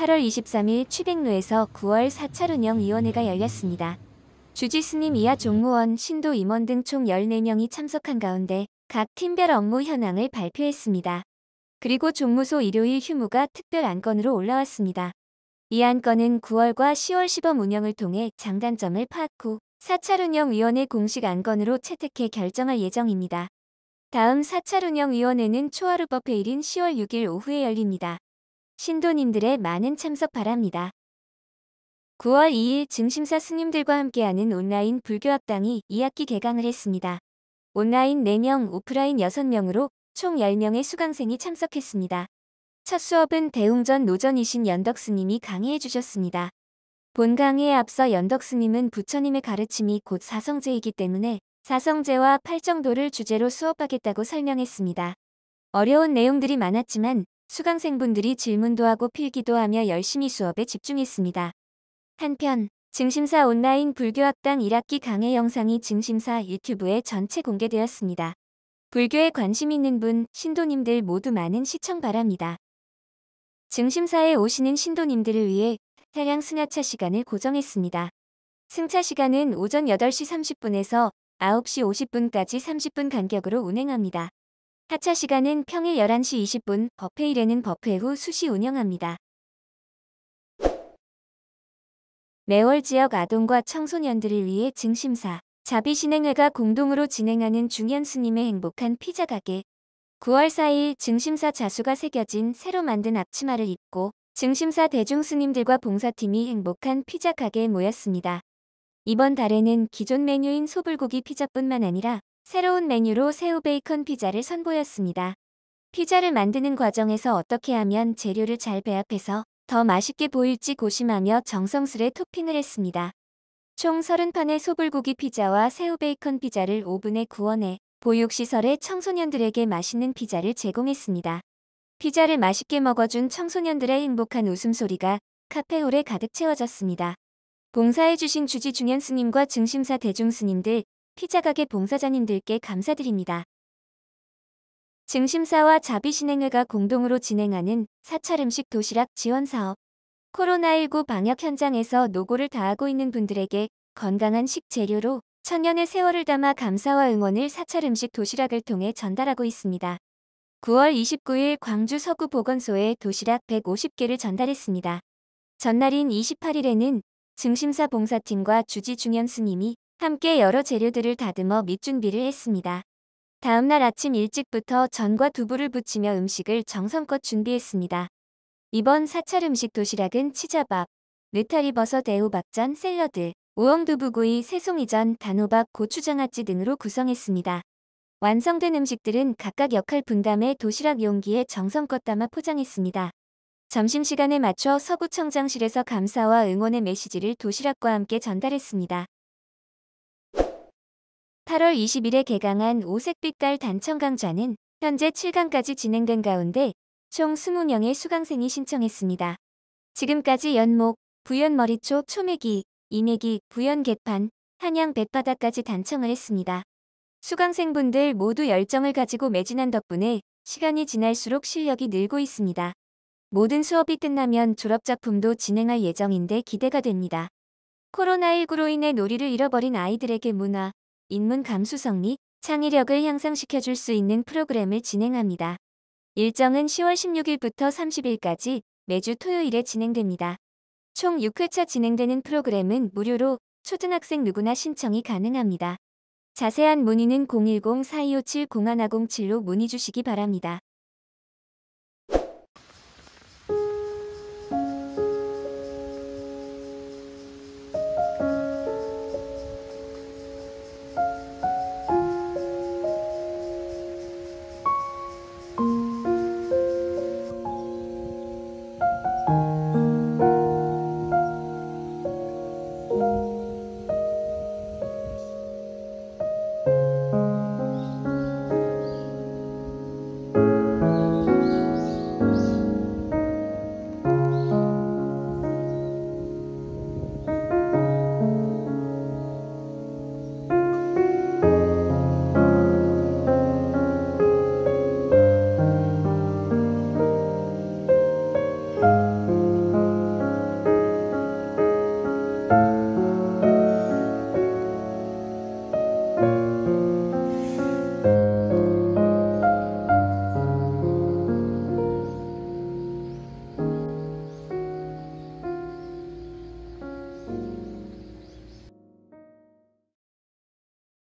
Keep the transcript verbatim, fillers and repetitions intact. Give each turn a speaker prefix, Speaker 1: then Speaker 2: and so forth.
Speaker 1: 팔월 이십삼일 취백루에서 구월 사찰 운영위원회가 열렸습니다. 주지스님 이하 종무원, 신도 임원 등 총 열네 명이 참석한 가운데 각 팀별 업무 현황을 발표했습니다. 그리고 종무소 일요일 휴무가 특별 안건으로 올라왔습니다. 이 안건은 구월과 시월 시범 운영을 통해 장단점을 파악 후 사찰운영위원회 공식 안건으로 채택해 결정할 예정입니다. 다음 사찰운영위원회는 초하루법 해일인 시월 육일 오후에 열립니다. 신도님들의 많은 참석 바랍니다. 구월 이일 증심사 스님들과 함께하는 온라인 불교학당이 이 학기 개강을 했습니다. 온라인 네 명, 오프라인 여섯 명으로 총 열 명의 수강생이 참석했습니다. 첫 수업은 대웅전 노전이신 연덕스님이 강의해 주셨습니다. 본 강의에 앞서 연덕스님은 부처님의 가르침이 곧 사성제이기 때문에 사성제와 팔정도를 주제로 수업하겠다고 설명했습니다. 어려운 내용들이 많았지만 수강생분들이 질문도 하고 필기도 하며 열심히 수업에 집중했습니다. 한편 증심사 온라인 불교학당 일 학기 강의 영상이 증심사 유튜브에 전체 공개되었습니다. 불교에 관심 있는 분, 신도님들 모두 많은 시청 바랍니다. 증심사에 오시는 신도님들을 위해 차량 승하차 시간을 고정했습니다. 승차 시간은 오전 여덟 시 삼십 분에서 아홉 시 오십 분까지 삼십 분 간격으로 운행합니다. 하차 시간은 평일 열한 시 이십 분, 법회일에는 법회 후 수시 운영합니다. 매월 지역 아동과 청소년들을 위해 증심사, 자비신행회가 공동으로 진행하는 중현스님의 행복한 피자 가게. 구월 사일 증심사 자수가 새겨진 새로 만든 앞치마를 입고 증심사 대중스님들과 봉사팀이 행복한 피자 가게에 모였습니다. 이번 달에는 기존 메뉴인 소불고기 피자뿐만 아니라 새로운 메뉴로 새우 베이컨 피자를 선보였습니다. 피자를 만드는 과정에서 어떻게 하면 재료를 잘 배합해서 더 맛있게 보일지 고심하며 정성스레 토핑을 했습니다. 총 서른 판의 소불고기 피자와 새우 베이컨 피자를 오븐에 구워내 보육시설의 청소년들에게 맛있는 피자를 제공했습니다. 피자를 맛있게 먹어준 청소년들의 행복한 웃음소리가 카페홀에 가득 채워졌습니다. 봉사해주신 주지 중현스님과 증심사 대중스님들, 피자가게 봉사자님들께 감사드립니다. 증심사와 자비신행회가 공동으로 진행하는 사찰음식 도시락 지원사업. 코로나십구 방역 현장에서 노고를 다하고 있는 분들에게 건강한 식재료로 천년의 세월을 담아 감사와 응원을 사찰음식 도시락을 통해 전달하고 있습니다. 구월 이십구일 광주 서구보건소에 도시락 백오십 개를 전달했습니다. 전날인 이십팔일에는 증심사 봉사팀과 주지 중현스님이 함께 여러 재료들을 다듬어 밑준비를 했습니다. 다음날 아침 일찍부터 전과 두부를 부치며 음식을 정성껏 준비했습니다. 이번 사찰음식 도시락은 치자밥, 느타리버섯 애호박전, 샐러드, 우엉두부구이, 새송이전, 단호박, 고추장아찌 등으로 구성했습니다. 완성된 음식들은 각각 역할 분담해 도시락 용기에 정성껏 담아 포장했습니다. 점심시간에 맞춰 서구청장실에서 감사와 응원의 메시지를 도시락과 함께 전달했습니다. 팔월 이십일에 개강한 오색빛깔 단청강좌는 현재 칠 강까지 진행된 가운데 총 이십 명의 수강생이 신청했습니다. 지금까지 연목, 부연머리초, 초매기, 이매기, 부연개판, 한양 뱃바닥까지 단청을 했습니다. 수강생분들 모두 열정을 가지고 매진한 덕분에 시간이 지날수록 실력이 늘고 있습니다. 모든 수업이 끝나면 졸업작품도 진행할 예정인데 기대가 됩니다. 코로나십구로 인해 놀이를 잃어버린 아이들에게 문화, 인문 감수성 및 창의력을 향상시켜줄 수 있는 프로그램을 진행합니다. 일정은 시월 십육일부터 삼십일까지 매주 토요일에 진행됩니다. 총 육 회차 진행되는 프로그램은 무료로 초등학생 누구나 신청이 가능합니다. 자세한 문의는 공일공 사이오칠 공일공칠로 문의 주시기 바랍니다.